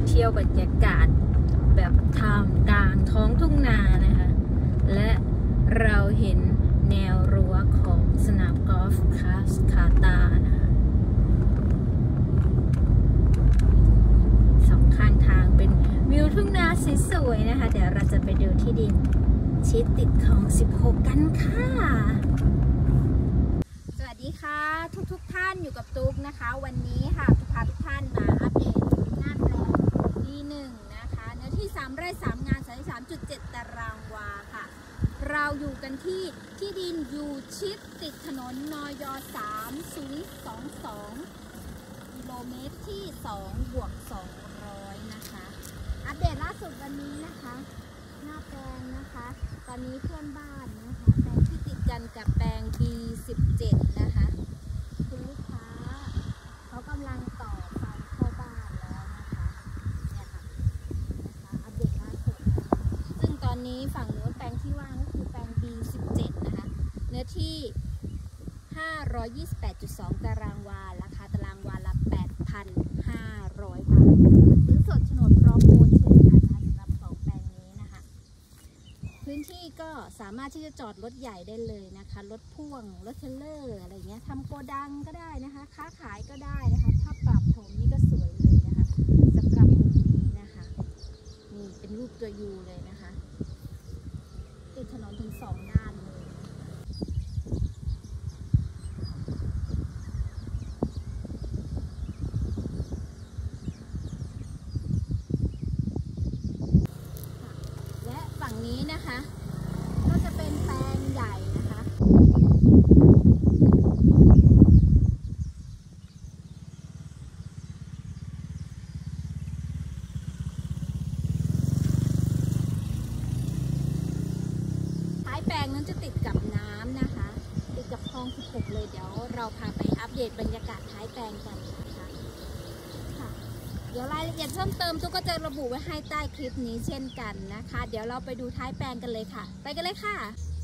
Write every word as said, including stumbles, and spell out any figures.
เที่ยวบรรยากาศแบบท่ามกลางท้องทุ่งนานะคะและเราเห็นแนวรั้วของสนามกอล์ฟคาสคาตานะคะสองข้างทางเป็นวิวทุ่งนาสวยๆนะคะเดี๋ยวเราจะไปดูที่ดินชิดติดคลองสิบหกกันค่ะสวัสดีค่ะทุกๆ ท่านอยู่กับตุ๊กนะคะวันนี้ค่ะพาทุกท่านมาอัปเดตหน้าแปลงดีหนึ่งนะคะเนื้อที่สามไร่สามงาน สามสิบสามจุดเจ็ด ตารางวาค่ะเราอยู่กันที่ที่ดินอยู่ชิดติดถนนนยสามศูนย์สองสองกิโลเมตรที่สองบวกสองร้อยนะคะอัปเดตล่าสุดวันนี้นะคะหน้าแปลงนะคะตอนนี้เพื่อนบ้านนะคะแปลงที่ติดกันกับแปลง บี สิบเจ็ด นะคะคุณลูกค้าเขากำลังต่อไฟเข้าบ้านแล้วนะคะเนี่ยค่ะนะคะอัปเดตล่าสุดซึ่งตอนนี้ฝั่งนู้นแปลงที่ว่างก็คือแปลง บี สิบเจ็ด นะคะเนื้อที่ห้าร้อยยี่สิบแปดจุดสอง ตารางวาราคาตารางวาละ แปดพันห้าร้อย บาทหรือสดโฉนดพร้อมโอนเช่นกันนะสำหรับสองแปลงนี้นะคะพื้นที่ก็สามารถที่จะจอดรถใหญ่ได้เลยนะคะรถพ่วงรถเทรลเลอร์อะไรเงี้ยทำโกดังก็ได้นะคะค้าขายก็ได้นะคะถ้าปรับถมนี่ก็สวยเลยนะคะสำหรับมุมนี้นะคะนี่เป็นรูปตัวยูเลยนะคะติดถนนถึงสองด้านเลยและฝั่งนี้นะคะก็จะเป็นแปลงใหญ่นะคะท้ายแปลงนั้นจะติดกับน้ำนะคะติดกับคลองสิบหกเลยเดี๋ยวเราพาไปอัปเดตบรรยากาศท้ายแปลงกันนะคะค่ะเดี๋ยวรายละเอียดเพิ่มเติมตุ๊กก็จะระบุไว้ให้ใต้คลิปนี้เช่นกันนะคะเดี๋ยวเราไปดูท้ายแปลงกันเลยค่ะไปกันเลยค่ะ